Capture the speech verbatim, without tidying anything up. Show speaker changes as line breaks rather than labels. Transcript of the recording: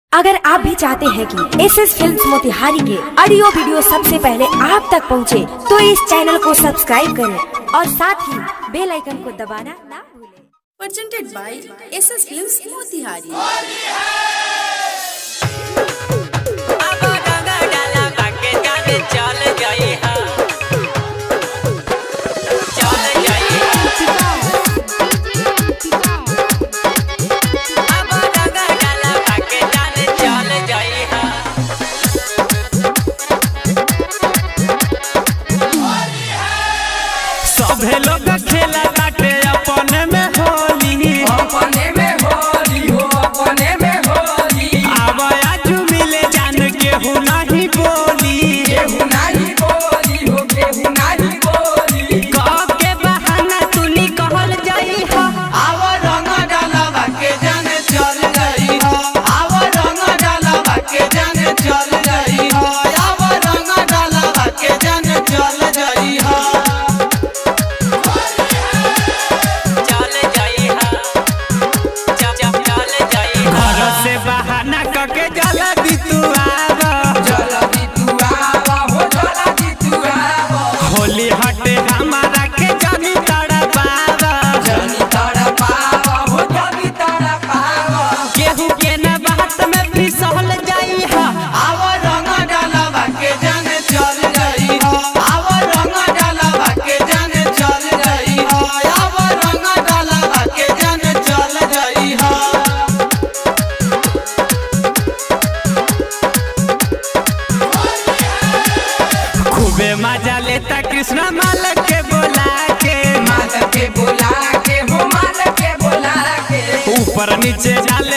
अगर आप भी चाहते हैं कि एस एस फिल्म्स मोतिहारी के ऑडियो वीडियो सबसे पहले आप तक पहुंचे, तो इस चैनल को सब्सक्राइब करें और साथ ही बेल आइकन को दबाना ना भूलें।
Presented by S S films Motihari.
सभे लोग खेला बाटे अपने में होली,
अपने में होली हो, अपने में होली।
अब आज मिले जान केहू नहीं बोली,
केहू नहीं बोली हो, केहू नहीं बोली।
कह के बहाना तूनी कहल जाई हो,
आव रंग डालवा के जाने चल गई हो, आव रंग डालवा के जाने चल गई हो, आव रंग डालवा के जाने चल गई हो।
बहाना कके जला दी तू आवा,
जला दी तू आवा हो, जला दी तू आवा।
होली हटे हमारा के जानी तड़ा पावा,
जानी तड़ा पावा हो, जानी तड़ा पावा।
केहू के ना बात में फिसल जाई हो,
आव रंग डालवा के जाने चल गई हो, आव रंग डालवा के जाने चल गई हो, आव रंग डालवा के जाने चल गई हो।
खूबे मजा लेता कृष्णा माल के बोला के,
माल के बोला के हो, माल के बोला के।
ऊपर नीचे डाल